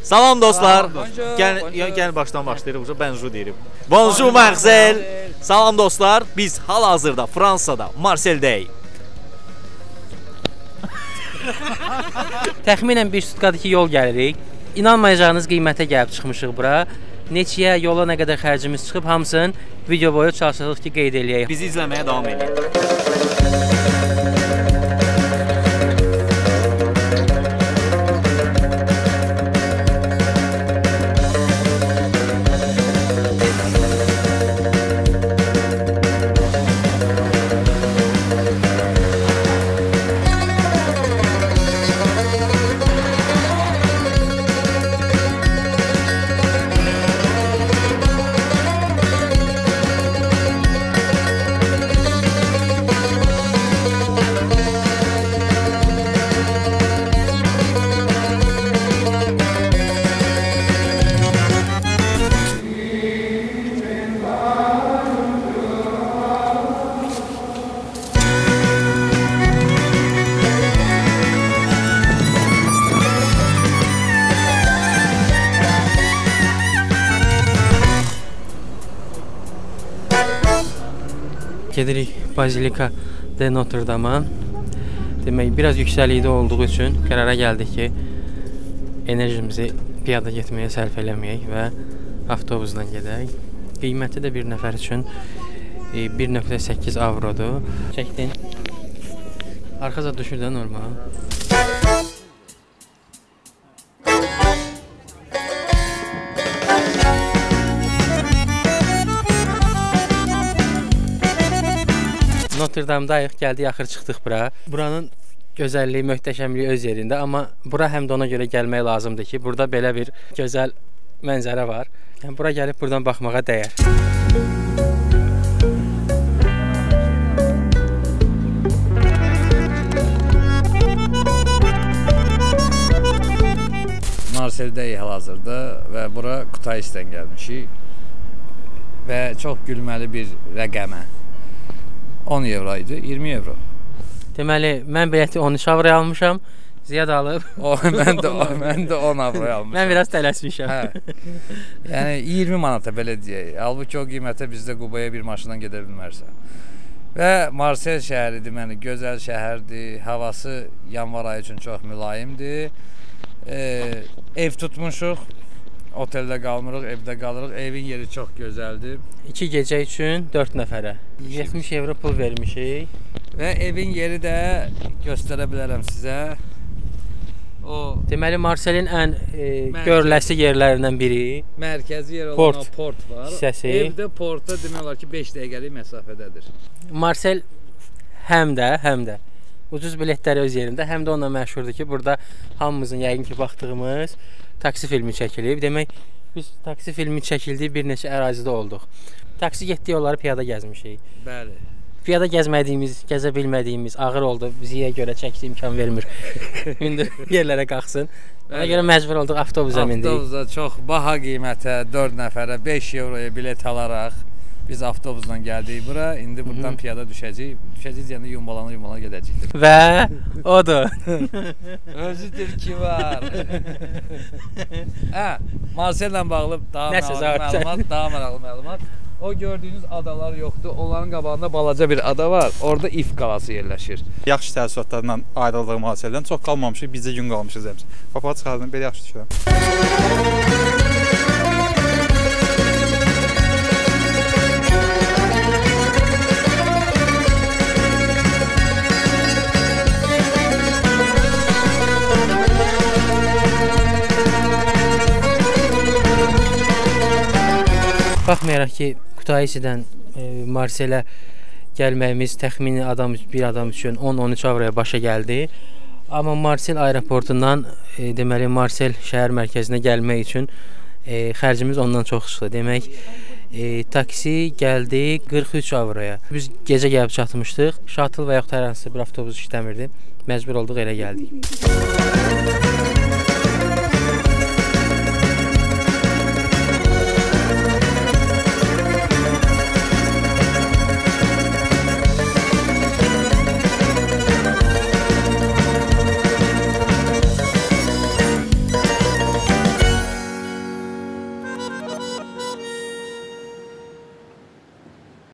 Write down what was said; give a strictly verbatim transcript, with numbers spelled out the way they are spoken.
Salam dostlar. Gəl, gəl başdan başlayırıq. Bonjour deyirik. Bonjour Marcel. Salam dostlar. Biz hal-hazırda Fransada, Marseldəyik. Təxminən bir sutqadakı yol gəlirik. İnanmayacağınız qiymətə gəlib çıxmışıq bura. Neçəyə, yola nə qədər xərcimiz çıxıb, hamısını video boyu çalışırıq ki, qeyd eləyək. Bizi izləməyə davam edin. Gedirik Bazilika de Notre Dame'a. Demək, biraz yüksəlikdə olduğu üçün qərara gəldik ki, enerjimizi piyada getməyə sərf eləməyək və avtobusla gedək. Qiyməti də bir nəfər üçün bir nöqtə səkkiz avrodur. Çəkdin. Arxaza düşür də normal. Notre Dame'dayıq, gəldik, axır çıxdıq bura. Buranın gözəlliyi, möhtəşəmliyi öz yerində, amma bura həm də ona görə gəlmək lazımdır ki, burada belə bir gözəl mənzərə var. Yəni, bura gəlib buradan baxmağa dəyər. Marseldəyik hal-hazırda və bura Kutaisdən gəlmişik və çox gülməli bir rəqəmə. on evro idi, iyirmi evro. Deməli, mən bileti on üç avroya almışam, Ziyad alıb. O, mən də mən də on avroya almışam. Mən biraz tələsmişəm. Hə. Yəni iyirmi manata belə deyək. Halbuki o qiymətə bizdə Qubaya bir maşından gedə bilmərsən. Və Marsel şəhəri deməli gözəl şəhərdir. Havası yanvar ayı üçün çox mülayimdir. E, ev tutmuşuq. Oteldə qalmırıq, evdə qalırıq. Evin yeri çox gözəldir. iki gecə üçün dörd nəfərə yetmiş evro pul vermişik. Və evin yeri də göstərə bilərəm sizə. O deməli Marselin ən e, görüləsi yerlərindən biri. Mərkəzi yer olan port, o port var. Hissəsi. Evdə porta demək olar ki, beş dəqiqəlik məsafədədir. Marsel həm də, həm də ucuz biletləri öz yerində, həm də onunla məşhurdur ki, burada hamımızın yəqin ki baxdığımız taksi filmi çəkilib. Demək, biz taksi filmi çəkildiyi bir neçə ərazidə olduq. Taksi getdiyi yolları piyada gəzmişik. Bəli. Piyada gəzmədiyimiz, gəzə bilmədiyimiz ağır oldu. Biziyə görə çəkisi imkan vermir. Hündür yerlərə qalxsın. Ona görə məcbur olduq avtobusa mindik. Avtobusa çox baha qiymətə dörd nəfərə beş evroya bilet alaraq biz avtobusla gəldik bura. İndi buradan piyada düşəcəyik. Düşəcəyik yəni yumbalana-yumbalana gedəcəyik. Və odur. Özüdür ki var. Hə, Marsellə bağlı daha maraqlı məlumat, daha maraqlı məlumat. O gördüyünüz adalar yoxdur. Onların qabağında balaca bir ada var. Orada İf qalası yerləşir. Yaxşı təəssüratlarla ayrıldıq Marseldən. Çox qalmamışıq, bizcə gün qalmışıq həmişə. Papa çıxardım, belə yaxşı düşürəm. Baxmayaraq ki, Kutaisidən e, Marselə gəlməyimiz təxmini adam, bir adam üçün on on üç avroya başa gəldi. Amma Marsel aeroportundan e, deməli Marsel şəhər mərkəzinə gəlmək üçün e, xərcimiz ondan çox çıxdı. Demək, e, taksi gəldi qırx üç avroya. Biz gecə gəlib çatmışdıq. Shuttle və yaxud hər hansı bir avtobus işləmirdi. Məcbur olduq elə gəldik.